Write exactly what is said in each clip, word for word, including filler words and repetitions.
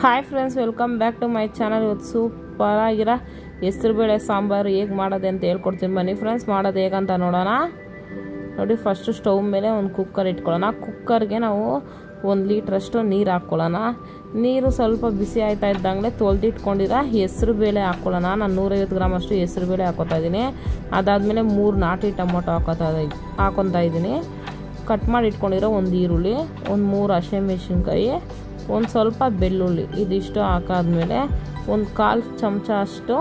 Hi friends, welcome back to my channel. ಇವತ್ತು super ಆಗಿರೋ ಹೆಸರುಬೇಳೆ ಸಾಂಬಾರು ಹೇಗೆ ಮಾಡೋದು ಅಂತ ಹೇಳ್ಕೊಡ್ತೀನಿ. ಬನ್ನಿ ಫ್ರೆಂಡ್ಸ್, ಮಾಡೋದು ಹೇಗಂತ ನೋಡೋಣ. ನೋಡಿ, ಫಸ್ಟು ಸ್ಟವ್ ಮೇಲೆ ಒಂದು ಕುಕ್ಕರ್ ಇಟ್ಕೊಳ್ಳೋಣ. ಕುಕ್ಕರ್ಗೆ ನಾವು ಒಂದು ಲೀಟ್ರಷ್ಟು ನೀರು ಹಾಕ್ಕೊಳ್ಳೋಣ. ನೀರು ಸ್ವಲ್ಪ ಬಿಸಿ ಆಯ್ತಾ ಇದ್ದಂಗೆ ತೊಳೆದಿಟ್ಕೊಂಡಿರೋ ಹೆಸರು ಬೇಳೆ ಹಾಕ್ಕೊಳ್ಳೋಣ. ನಾನು ನೂರೈವತ್ತು ಗ್ರಾಮ್ ಅಷ್ಟು ಹೆಸರು ಬೇಳೆ ಹಾಕೋತಾ ಇದ್ದೀನಿ. ಅದಾದಮೇಲೆ ಮೂರು ನಾಟಿ ಟೊಮೊಟೊ ಹಾಕೋತಾ ಹಾಕೊತಾ ಇದ್ದೀನಿ. ಕಟ್ ಮಾಡಿ ಇಟ್ಕೊಂಡಿರೋ ಒಂದು ಈರುಳ್ಳಿ, ಒಂದು ಮೂರು ಹಸಿಮೆಣಸಿನ್ಕಾಯಿ, ಒಂದು ಸ್ವಲ್ಪ ಬೆಳ್ಳುಳ್ಳಿ, ಇದಿಷ್ಟು ಹಾಕಾದ್ಮೇಲೆ ಒಂದು ಕಾಲು ಚಮಚ ಅಷ್ಟು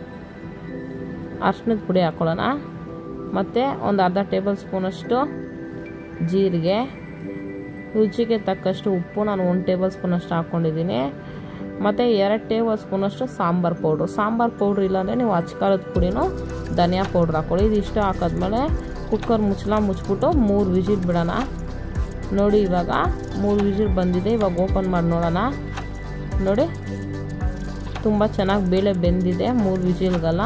ಅರಿಶಿಣದ ಪುಡಿ ಹಾಕ್ಕೊಳ್ಳೋಣ. ಮತ್ತು ಒಂದು ಅರ್ಧ ಟೇಬಲ್ ಸ್ಪೂನಷ್ಟು ಜೀರಿಗೆ, ರುಚಿಗೆ ತಕ್ಕಷ್ಟು ಉಪ್ಪು, ನಾನು ಒಂದು ಟೇಬಲ್ ಸ್ಪೂನಷ್ಟು ಹಾಕ್ಕೊಂಡಿದ್ದೀನಿ. ಮತ್ತು ಎರಡು ಟೇಬಲ್ ಸ್ಪೂನಷ್ಟು ಸಾಂಬಾರು ಪೌಡ್ರು. ಸಾಂಬಾರು ಪೌಡ್ರ್ ಇಲ್ಲಾಂದರೆ ನೀವು ಅಚ್ಕಾರದ ಪುಡಿನೂ ಧನಿಯಾ ಪೌಡ್ರ್ ಹಾಕ್ಕೊಳ್ಳಿ. ಇದಿಷ್ಟು ಹಾಕಾದ್ಮೇಲೆ ಕುಕ್ಕರ್ ಮುಚ್ಚಳ ಮುಚ್ಚಿಬಿಟ್ಟು ಮೂರು ವಿಜಿಲ್ ಬಿಡೋಣ. ನೋಡಿ, ಇವಾಗ ಮೂರು ವಿಜಿಲ್ ಬಂದಿದೆ. ಇವಾಗ ಓಪನ್ ಮಾಡಿ ನೋಡೋಣ. ನೋಡಿ, ತುಂಬ ಚೆನ್ನಾಗಿ ಬೇಳೆ ಬೆಂದಿದೆ. ಮೂರು ವಿಜಿಲ್ಗೆಲ್ಲ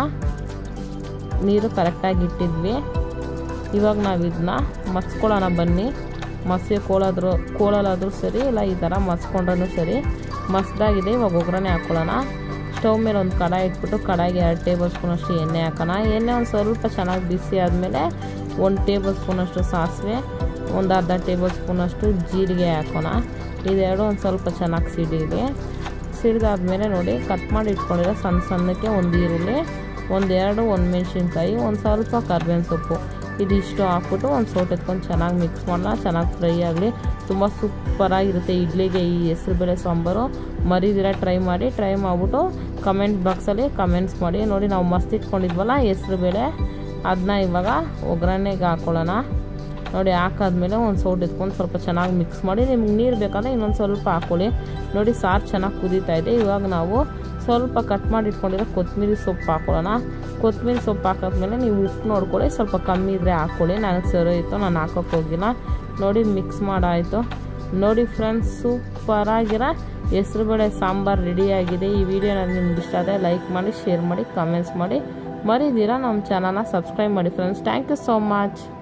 ನೀರು ಕರೆಕ್ಟಾಗಿ ಇಟ್ಟಿದ್ವಿ. ಇವಾಗ ನಾವು ಇದನ್ನ ಮಸ್ಕೊಳ್ಳೋಣ. ಬನ್ನಿ, ಮಸಿ ಕೋಲಾದ್ರೂ ಕೋಳಲಾದರೂ ಸರಿ, ಇಲ್ಲ ಈ ಥರ ಮಸ್ಕೊಂಡ್ರೂ ಸರಿ. ಮಸ್ದಾಗಿದೆ. ಇವಾಗ ಒಗ್ಗರಣೆ ಹಾಕ್ಕೊಳ್ಳೋಣ. ಸ್ಟವ್ ಮೇಲೆ ಒಂದು ಕಡಾಯಿ ಇಟ್ಬಿಟ್ಟು ಕಡಾಯಿಗೆ ಎರಡು ಟೇಬಲ್ ಸ್ಪೂನಷ್ಟು ಎಣ್ಣೆ ಹಾಕೋಣ. ಎಣ್ಣೆ ಒಂದು ಸ್ವಲ್ಪ ಚೆನ್ನಾಗಿ ಬಿಸಿ ಆದಮೇಲೆ ಒಂದು ಟೇಬಲ್ ಸ್ಪೂನಷ್ಟು ಸಾಸಿವೆ, ಒಂದು ಅರ್ಧ ಟೇಬಲ್ ಸ್ಪೂನಷ್ಟು ಜೀರಿಗೆ ಹಾಕೋಣ. ಇದೆರಡು ಒಂದು ಸ್ವಲ್ಪ ಚೆನ್ನಾಗಿ ಸಿಡಿದೆ. ಸಿಡಿದಾದ್ಮೇಲೆ ನೋಡಿ, ಕಟ್ ಮಾಡಿ ಇಟ್ಕೊಂಡಿರೋ ಸಣ್ಣ ಸಣ್ಣಕ್ಕೆ ಒಂದು ಈರುಳ್ಳಿ, ಒಂದೆರಡು ಒಂದು ಮೆಣಸಿನ್ಕಾಯಿ, ಒಂದು ಸ್ವಲ್ಪ ಕರ್ಬೇವಿನ ಸೊಪ್ಪು, ಇದಿಷ್ಟು ಹಾಕ್ಬಿಟ್ಟು ಒಂದು ಸೌಟ್ ಎತ್ಕೊಂಡು ಚೆನ್ನಾಗಿ ಮಿಕ್ಸ್ ಮಾಡೋಣ. ಚೆನ್ನಾಗಿ ಫ್ರೈ ಆಗಲಿ. ತುಂಬ ಸೂಪರಾಗಿರುತ್ತೆ ಇಡ್ಲಿಗೆ ಈ ಹೆಸರುಬೇಳೆ ಸಾಂಬಾರು. ಮರಿದಿರ ಟ್ರೈ ಮಾಡಿ. ಟ್ರೈ ಮಾಡಿಬಿಟ್ಟು ಕಮೆಂಟ್ ಬಾಕ್ಸಲ್ಲಿ ಕಮೆಂಟ್ಸ್ ಮಾಡಿ. ನೋಡಿ, ನಾವು ಮಸ್ತ್ ಇಟ್ಕೊಂಡಿದ್ವಲ್ಲ ಹೆಸರುಬೇಳೆ, ಅದನ್ನ ಇವಾಗ ಒಗ್ಗರಣೆಗೆ ಹಾಕ್ಕೊಳ್ಳೋಣ. ನೋಡಿ, ಹಾಕಾದ್ಮೇಲೆ ಒಂದು ಸೌಟ್ ಎತ್ಕೊಂಡು ಸ್ವಲ್ಪ ಚೆನ್ನಾಗಿ ಮಿಕ್ಸ್ ಮಾಡಿ. ನಿಮ್ಗೆ ನೀರು ಬೇಕಂದರೆ ಇನ್ನೊಂದು ಸ್ವಲ್ಪ ಹಾಕ್ಕೊಳ್ಳಿ. ನೋಡಿ, ಸಾರು ಚೆನ್ನಾಗಿ ಕುದೀತಾ ಇದೆ. ಇವಾಗ ನಾವು ಸ್ವಲ್ಪ ಕಟ್ ಮಾಡಿ ಇಟ್ಕೊಂಡಿರೋ ಕೊತ್ತಂಬರಿ ಸೊಪ್ಪು ಹಾಕ್ಕೊಳ್ಳೋಣ. ಕೊತ್ತಂಬರಿ ಸೊಪ್ಪು ಹಾಕಾದ್ಮೇಲೆ ನೀವು ಉಪ್ಪು ನೋಡ್ಕೊಳ್ಳಿ. ಸ್ವಲ್ಪ ಕಮ್ಮಿ ಇದ್ದರೆ ಹಾಕ್ಕೊಳ್ಳಿ. ನನಗೆ ಸರಿ ಇತ್ತು, ನಾನು ಹಾಕೋಕ್ಕೆ ಹೋಗಿಲ್ಲ. ನೋಡಿ, ಮಿಕ್ಸ್ ಮಾಡಾಯಿತು. ನೋಡಿ ಫ್ರೆಂಡ್ಸ್, ಸೂಪರಾಗಿರೋ ಹೆಸರುಬೇಳೆ ಸಾಂಬಾರು ರೆಡಿಯಾಗಿದೆ. ಈ ವಿಡಿಯೋ ನನಗೆ ನಿಮ್ಗೆ ಇಷ್ಟ ಆದರೆ ಲೈಕ್ ಮಾಡಿ, ಶೇರ್ ಮಾಡಿ, ಕಮೆಂಟ್ಸ್ ಮಾಡಿ. ಮರಿದಿರ ನಮ್ಮ ಚಾನಲ್ನ ಸಬ್ಸ್ಕ್ರೈಬ್ ಮಾಡಿ friends. Thank you so much.